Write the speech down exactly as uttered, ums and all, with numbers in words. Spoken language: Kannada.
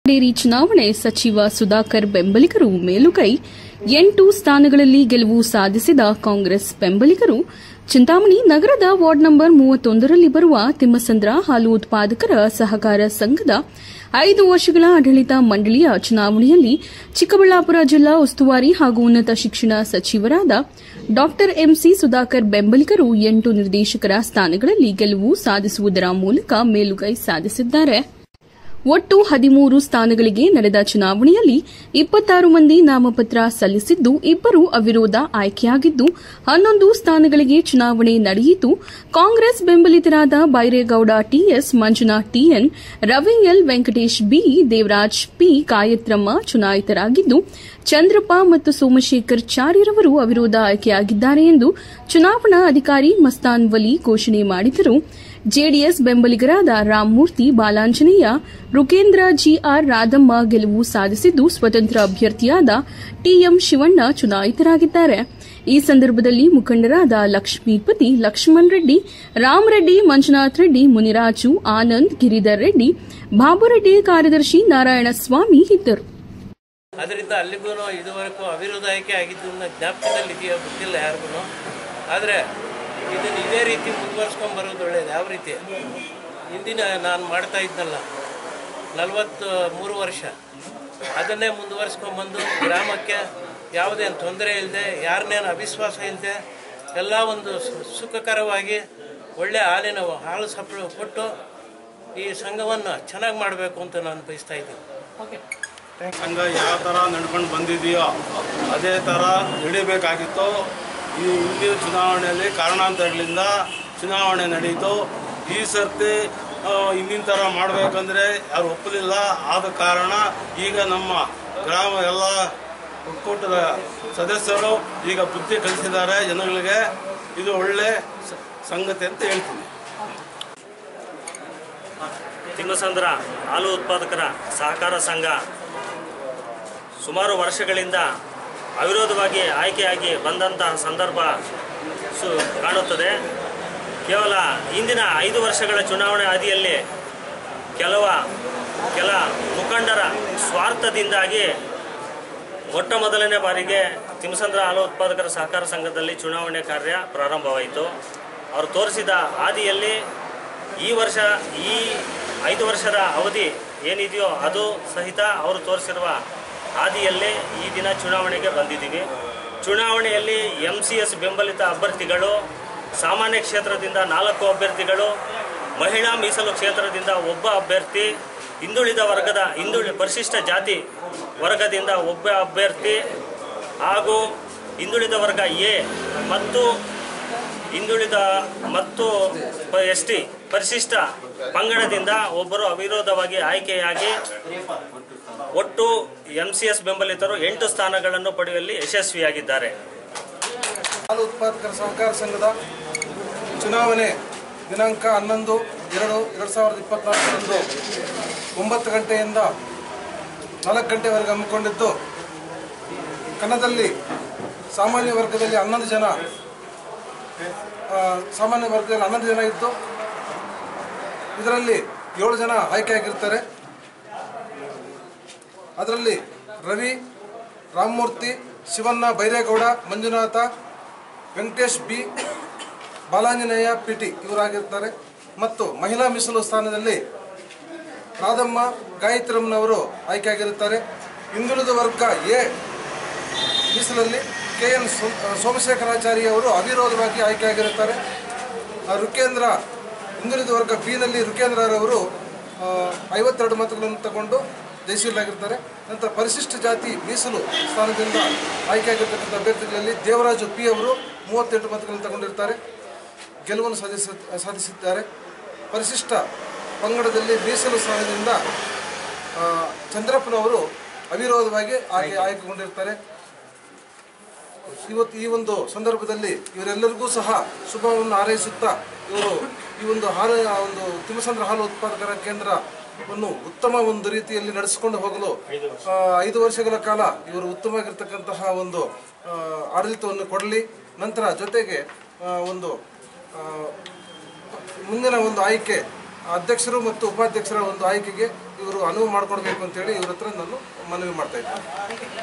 ಡೇರಿ ಚುನಾವಣೆ ಸಚಿವ ಸುಧಾಕರ್ ಬೆಂಬಲಿಗರು ಮೇಲುಗೈ ಎಂಟು ಸ್ಥಾನಗಳಲ್ಲಿ ಗೆಲುವು ಸಾಧಿಸಿದ ಕಾಂಗ್ರೆಸ್ ಬೆಂಬಲಿಗರು ಚಿಂತಾಮಣಿ ನಗರದ ವಾರ್ಡ್ ನಂಬರ್ ಮೂವತ್ತೊಂದರಲ್ಲಿ ಬರುವ ತಿಮ್ಮಸಂದ್ರ ಹಾಲು ಉತ್ಪಾದಕರ ಸಹಕಾರ ಸಂಘದ ಐದು ವರ್ಷಗಳ ಆಡಳಿತ ಮಂಡಳಿಯ ಚುನಾವಣೆಯಲ್ಲಿ ಚಿಕ್ಕಬಳ್ಳಾಪುರ ಜಿಲ್ಲಾ ಉಸ್ತುವಾರಿ ಹಾಗೂ ಉನ್ನತ ಶಿಕ್ಷಣ ಸಚಿವರಾದ ಡಾ ಎಂಸಿ ಸುಧಾಕರ್ ಬೆಂಬಲಿಗರು ಎಂಟು ನಿರ್ದೇಶಕರ ಸ್ಥಾನಗಳಲ್ಲಿ ಗೆಲುವು ಸಾಧಿಸುವುದರ ಮೂಲಕ ಮೇಲುಗೈ ಸಾಧಿಸಿದ್ದಾರೆ. ಒಟ್ಟು ಹದಿಮೂರು ಸ್ಥಾನಗಳಿಗೆ ನಡೆದ ಚುನಾವಣೆಯಲ್ಲಿ ಇಪ್ಪತ್ತಾರು ಮಂದಿ ನಾಮಪತ್ರ ಸಲ್ಲಿಸಿದ್ದು, ಇಬ್ಬರು ಅವಿರೋಧ ಆಯ್ಕೆಯಾಗಿದ್ದು, ಹನ್ನೊಂದು ಸ್ಥಾನಗಳಿಗೆ ಚುನಾವಣೆ ನಡೆಯಿತು. ಕಾಂಗ್ರೆಸ್ ಬೆಂಬಲಿತರಾದ Byregowda TS, Manjunath TN, Ravi L, Venkatesh B, Devaraj P, Gayathramma ಚುನಾಯಿತರಾಗಿದ್ದು, ಚಂದ್ರಪ್ಪ ಮತ್ತು ಸೋಮಶೇಖರ್ ಚಾರಿರವರು ಅವಿರೋಧ ಆಯ್ಕೆಯಾಗಿದ್ದಾರೆ ಎಂದು ಚುನಾವಣಾ ಅಧಿಕಾರಿ ಮಸ್ತಾನ್ ವಲಿ ಘೋಷಣೆ ಮಾಡಿದರು. ಜೆಡಿಎಸ್ ಬೆಂಬಲಿಗರಾದ ರಾಮಮೂರ್ತಿ, ಬಾಲಾಂಜನೇಯ, ರುಕೇಂದ್ರ ಜಿಆರ್, ರಾಧಮ್ಮ ಗೆಲುವು ಸಾಧಿಸಿದ್ದು, ಸ್ವತಂತ್ರ ಅಭ್ಯರ್ಥಿಯಾದ ಟಿಎಂ ಶಿವಣ್ಣ ಚುನಾಯಿತರಾಗಿದ್ದಾರೆ. ಈ ಸಂದರ್ಭದಲ್ಲಿ ಮುಖಂಡರಾದ ಲಕ್ಷ್ಮೀಪತಿ, ಲಕ್ಷ್ಮಣ್ ರೆಡ್ಡಿ, ರಾಮರೆಡ್ಡಿ, ಮಂಜುನಾಥ್ ರೆಡ್ಡಿ, ಮುನಿರಾಜು, ಆನಂದ್, ಗಿರಿಧರ್ ರೆಡ್ಡಿ, ಬಾಬುರೆಡ್ಡಿ, ಕಾರ್ಯದರ್ಶಿ ನಾರಾಯಣಸ್ವಾಮಿ ಇದ್ದರು. ಅದರಿಂದ ಅಲ್ಲಿಗೂ ಇದುವರೆಗೂ ಅವಿರೋಧ ಆಯ್ಕೆ ಆಗಿದ್ದು ಜ್ಞಾಪಕದಲ್ಲಿದೆಯೋ ಗೊತ್ತಿಲ್ಲ ಯಾರಿಗೂ. ಆದರೆ ಇದನ್ನು ಇದೇ ರೀತಿ ಮುಂದುವರ್ಸ್ಕೊಂಡು ಬರೋದು ಒಳ್ಳೆಯದು. ಯಾವ ರೀತಿ ಹಿಂದಿನ ನಾನು ಮಾಡ್ತಾ ಇದ್ನಲ್ಲ ನಲವತ್ತು ಮೂರು ವರ್ಷ, ಅದನ್ನೇ ಮುಂದುವರ್ಸ್ಕೊಂಡ್ಬಂದು ಗ್ರಾಮಕ್ಕೆ ಯಾವುದೇನು ತೊಂದರೆ ಇಲ್ಲದೆ, ಯಾರನ್ನೇನು ಅವಿಶ್ವಾಸ ಇಲ್ಲದೆ, ಎಲ್ಲ ಒಂದು ಸುಖಕರವಾಗಿ ಒಳ್ಳೆಯ ಹಾಲಿನ ಹಾಲು ಸಪ್ಲ ಕೊಟ್ಟು ಈ ಸಂಘವನ್ನು ಚೆನ್ನಾಗಿ ಮಾಡಬೇಕು ಅಂತ ನಾನು ಬಯಸ್ತಾ ಇದ್ದೀನಿ. ಓಕೆ, ಸಂಘ ಯಾವ ಥರ ನಡ್ಕೊಂಡು ಬಂದಿದೆಯೋ ಅದೇ ಥರ ನಡೀಬೇಕಾಗಿತ್ತು. ಈ ಹಿಂದಿನ ಚುನಾವಣೆಯಲ್ಲಿ ಕಾರಣಾಂತರಗಳಿಂದ ಚುನಾವಣೆ ನಡೆಯಿತು. ಈ ಸರ್ತಿ ಹಿಂದಿನ ಥರ ಮಾಡಬೇಕಂದ್ರೆ ಯಾರು ಒಪ್ಪಲಿಲ್ಲ. ಆದ ಕಾರಣ ಈಗ ನಮ್ಮ ಗ್ರಾಮ ಎಲ್ಲ ಒಕ್ಕೂಟದ ಸದಸ್ಯರು ಈಗ ಬುದ್ಧಿ ಕಲಿಸಿದ್ದಾರೆ ಜನಗಳಿಗೆ. ಇದು ಒಳ್ಳೆ ಸಂಗತಿ ಅಂತ ಹೇಳ್ತೀನಿ. ತಿಮ್ಮಸಂದ್ರ ಹಾಲು ಉತ್ಪಾದಕರ ಸಹಕಾರ ಸಂಘ ಸುಮಾರು ವರ್ಷಗಳಿಂದ ಅವಿರೋಧವಾಗಿ ಆಯ್ಕೆಯಾಗಿ ಬಂದಂತಹ ಸಂದರ್ಭ ಸು ಕಾಣುತ್ತದೆ. ಕೇವಲ ಇಂದಿನ ಐದು ವರ್ಷಗಳ ಚುನಾವಣೆ ಅವಧಿಯಲ್ಲಿ ಕೆಲವ ಕೆಲ ಮುಖಂಡರ ಸ್ವಾರ್ಥದಿಂದಾಗಿ ಮೊಟ್ಟ ಮೊದಲನೇ ಬಾರಿಗೆ ತಿಮ್ಮಸಂದ್ರ ಹಾಲು ಉತ್ಪಾದಕರ ಸಹಕಾರ ಸಂಘದಲ್ಲಿ ಚುನಾವಣೆ ಕಾರ್ಯ ಪ್ರಾರಂಭವಾಯಿತು. ಅವರು ತೋರಿಸಿದ ಹಾದಿಯಲ್ಲಿ ಈ ವರ್ಷ ಈ ಐದು ವರ್ಷದ ಅವಧಿ ಏನಿದೆಯೋ ಅದು ಸಹಿತ ಅವರು ತೋರಿಸಿರುವ ಹಾದಿಯಲ್ಲೇ ಈ ದಿನ ಚುನಾವಣೆಗೆ ಬಂದಿದ್ದೀವಿ. ಚುನಾವಣೆಯಲ್ಲಿ ಎಂ ಸಿ ಎಸ್ ಬೆಂಬಲಿತ ಅಭ್ಯರ್ಥಿಗಳು, ಸಾಮಾನ್ಯ ಕ್ಷೇತ್ರದಿಂದ ನಾಲ್ಕು ಅಭ್ಯರ್ಥಿಗಳು, ಮಹಿಳಾ ಮೀಸಲು ಕ್ಷೇತ್ರದಿಂದ ಒಬ್ಬ ಅಭ್ಯರ್ಥಿ, ಹಿಂದುಳಿದ ವರ್ಗದ ಹಿಂದುಳಿ ಪರಿಶಿಷ್ಟ ಜಾತಿ ವರ್ಗದಿಂದ ಒಬ್ಬ ಅಭ್ಯರ್ಥಿ ಹಾಗೂ ಹಿಂದುಳಿದ ವರ್ಗ ಎ ಮತ್ತು ಹಿಂದುಳಿದ ಮತ್ತು ಎಸ್ ಟಿ ಪರಿಶಿಷ್ಟ ಪಂಗಡದಿಂದ ಒಬ್ಬರು ಅವಿರೋಧವಾಗಿ ಆಯ್ಕೆಯಾಗಿ ಒಟ್ಟು ಎಂ ಸಿ ಎಸ್ ಬೆಂಬಲಿತರು ಎಂಟು ಸ್ಥಾನಗಳನ್ನು ಪಡೆಯುವಲ್ಲಿ ಯಶಸ್ವಿಯಾಗಿದ್ದಾರೆ. ಹಾಲು ಉತ್ಪಾದಕರ ಸಹಕಾರ ಸಂಘದ ಚುನಾವಣೆ ದಿನಾಂಕ ಹನ್ನೊಂದು ಎರಡು ಎರಡು ಸಾವಿರದ ಇಪ್ಪತ್ನಾಲ್ಕರಂದು ಒಂಬತ್ತು ಗಂಟೆಯಿಂದ ನಾಲ್ಕು ಗಂಟೆವರೆಗೆ ಹಮ್ಮಿಕೊಂಡಿದ್ದು, ಕನ್ನಡದಲ್ಲಿ ಸಾಮಾನ್ಯ ವರ್ಗದಲ್ಲಿ ಹನ್ನೊಂದು ಜನ ಸಾಮಾನ್ಯ ವರ್ಗದಲ್ಲಿ ಹನ್ನೊಂದು ಜನ ಇದ್ದು, ಇದರಲ್ಲಿ ಏಳು ಜನ ಆಯ್ಕೆಯಾಗಿರ್ತಾರೆ. ಅದರಲ್ಲಿ ರವಿ, ರಾಮಮೂರ್ತಿ, ಶಿವಣ್ಣ, ಬೈರೇಗೌಡ, ಮಂಜುನಾಥ, ವೆಂಕಟೇಶ್ ಬಿ, ಬಾಲಾಂಜನೇಯ ಪಿಟಿ ಇವರಾಗಿರ್ತಾರೆ. ಮತ್ತು ಮಹಿಳಾ ಮೀಸಲು ಸ್ಥಾನದಲ್ಲಿ ರಾಧಮ್ಮ, ಗಾಯತ್ರಮ್ಮನವರು ಆಯ್ಕೆಯಾಗಿರುತ್ತಾರೆ. ಹಿಂದುಳಿದ ವರ್ಗ ಎ ಮೀಸಲಲ್ಲಿ ಕೆ ಎನ್ ಸೋಮಶೇಖರಾಚಾರ್ಯ ಅವರು ಅವಿರೋಧವಾಗಿ ಆಯ್ಕೆಯಾಗಿರುತ್ತಾರೆ. ರುಕೇಂದ್ರ ಹಿಂದುಳಿದ ವರ್ಗ ಬಿನಲ್ಲಿ ರುಕೇಂದ್ರರವರು ಐವತ್ತೆರಡು ಮತಗಳನ್ನು ತಗೊಂಡು ಜಯಶೀಲರಾಗಿರ್ತಾರೆ. ನಂತರ ಪರಿಶಿಷ್ಟ ಜಾತಿ ಮೀಸಲು ಸ್ಥಾನದಿಂದ ಆಯ್ಕೆಯಾಗಿರ್ತಕ್ಕಂಥ ಅಭ್ಯರ್ಥಿಗಳಲ್ಲಿ ದೇವರಾಜು ಪಿ ಅವರು ಮೂವತ್ತೆಂಟು ಮತಗಳನ್ನು ತಗೊಂಡಿರ್ತಾರೆ, ಗೆಲುವನ್ನು ಸಾಧಿಸ ಸಾಧಿಸಿದ್ದಾರೆ. ಪರಿಶಿಷ್ಟ ಪಂಗಡದಲ್ಲಿ ಮೀಸಲು ಸ್ಥಾನದಿಂದ ಚಂದ್ರಪ್ಪನವರು ಅವಿರೋಧವಾಗಿ ಆಯ್ಕೆ ಆಯ್ಕೆಗೊಂಡಿರ್ತಾರೆ. ಇವತ್ತು ಈ ಒಂದು ಸಂದರ್ಭದಲ್ಲಿ ಇವರೆಲ್ಲರಿಗೂ ಸಹ ಶುಭವನ್ನು ಹಾರೈಸುತ್ತಾ ಇವರು ಈ ಒಂದು ಹಾಲು ಒಂದು ತಿಮ್ಮಸಂದ್ರ ಹಾಲು ಉತ್ಪಾದಕರ ಕೇಂದ್ರವನ್ನು ಉತ್ತಮ ಒಂದು ರೀತಿಯಲ್ಲಿ ನಡೆಸಿಕೊಂಡು ಹೋಗಲು ಐದು ವರ್ಷಗಳ ಕಾಲ ಇವರು ಉತ್ತಮವಾಗಿರ್ತಕ್ಕಂತಹ ಒಂದು ಆಡಳಿತವನ್ನು ಕೊಡಲಿ. ನಂತರ ಜೊತೆಗೆ ಒಂದು ಮುಂದಿನ ಒಂದು ಆಯ್ಕೆ ಅಧ್ಯಕ್ಷರು ಮತ್ತು ಉಪಾಧ್ಯಕ್ಷರ ಒಂದು ಆಯ್ಕೆಗೆ ಇವರು ಅನುವು ಮಾಡಿಕೊಡ್ಬೇಕು ಅಂತೇಳಿ ಇವ್ರ ಹತ್ರ ನಾನು ಮನವಿ ಮಾಡ್ತಾ ಇದ್ದೀನಿ.